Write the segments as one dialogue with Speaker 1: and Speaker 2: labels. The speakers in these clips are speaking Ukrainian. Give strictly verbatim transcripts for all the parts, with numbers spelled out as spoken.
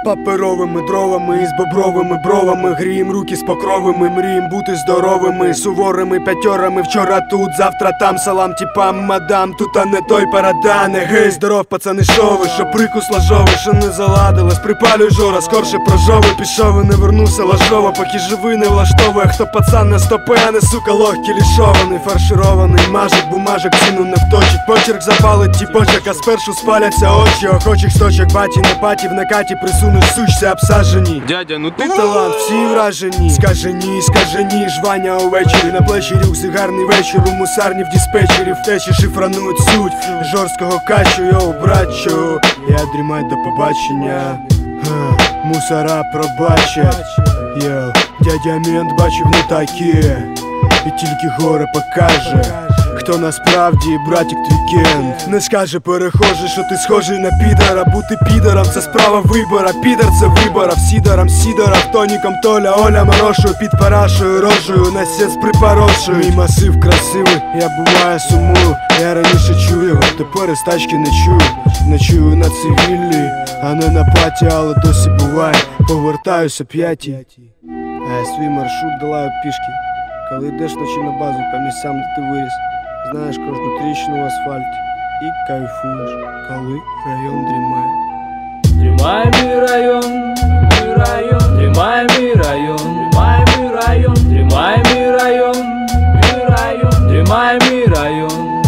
Speaker 1: паперовими дровами із бобровими бровами. Грієм руки з покровами, мрієм бути здоровими, суворими п'ятьорами. Вчора тут, завтра там, салам тіпам, мадам, тут а не той парадане. Гей, здоров, пацани, шо ви, що прикус лажовий, що не заладилось, припалюй жора, скорше прожови. Пішов і не вернувся лажово, поки живий не влаштовує. Хто пацан не стопи, а не сука легкий лішований, фарширований, мажик, бумажок, ціну не вточить. Почерк запалить тіпочок, а спершу спаляться очі. Охочих сточок, баті, не паті, в накаті присунеш, сучці обсажені.
Speaker 2: Дядя, ну
Speaker 1: ти талант, всі вражені. Скаже ні, скаже ні, жвання увечері. На плечі рюкзак, гарний вечір, у мусарні в диспетчері. Втечі шифрануть суть жорсткого качу, йоу, братчо. Я дрімай до побачення, ха, мусора пробачать. Йоу, дядя мент бачив не таке, і тільки горе покаже, хто насправді братік твій кент. Не скаже перехожий, що ти схожий на підара. Бути підаром це справа вибора. Підар це вибора, сідором сідора, тоніком Толя, Оля морошую під парашою, рожею, на сець припорошую. Мій масив красивий, я буває сумую. Я раніше чув його, тепер із тачки не чую. Не чую на цивільній, а не на паті, але досі буває. Повертаюся п'ятій, а я свій маршрут долаю пішки. Коли йдеш ночі на базу по місцям, де ти виріс, знаєш кожну тріщину в асфальті і кайфуєш, коли район дрімає.
Speaker 3: Дрімає мій район, мій район, дрімає мій район, дрімає мій район, дрімає мій район, мій район, дрімає мій район,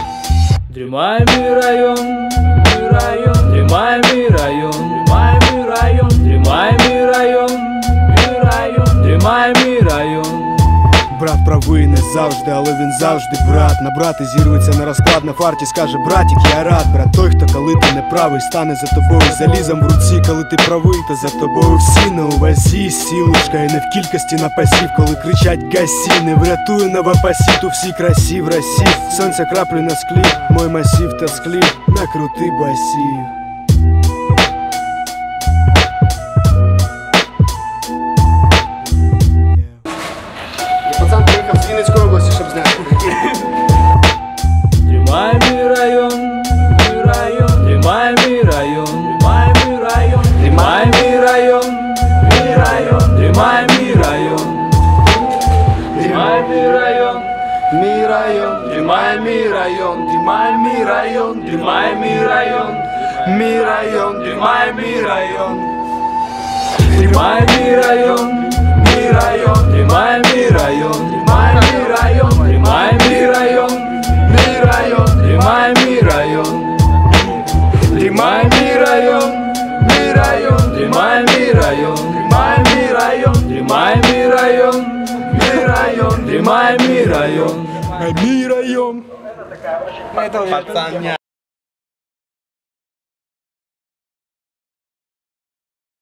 Speaker 3: дрімає мій район, мій район, дрімає мій район, дрімає мій район, дрімає мій район, мій район, дрімає мій район.
Speaker 1: Брат правий не завжди, але він завжди брат. На брати зірветься на розклад, на фарті скаже: братік, я рад. Брат той, хто коли ти не правий, стане за тобою залізом в руці. Коли ти правий, то за тобою всі на увазі. Сілочка і не в кількості напасів, коли кричать гасі. Не врятує на вапасі, ту всі красі в Росі. Сонця краплі на склі, мой масів та склі, накрути басів. Пацан приїхав з Вінницької області, щоб зняти.
Speaker 3: Дрімає мій район, мій район, дрімає мій район, дрімає мій район, дрімає мій район, мій район, дрімає мій район, дрімає мій район,
Speaker 1: Мій район,
Speaker 3: дрімає мій район, дрімає мій район, дрімає мій район,
Speaker 1: мій район,
Speaker 3: дрімає мій район, дрімає мій район, мій район, дрімає мій район, дрімає мій район, дрімає мій район, мій район, дрімає мій район, дрімає мій район, мій район, дрімає мій район, дрімає мій район, дрімає мій район, мій район, дрімає мій район,
Speaker 1: мій район.
Speaker 2: пацаня.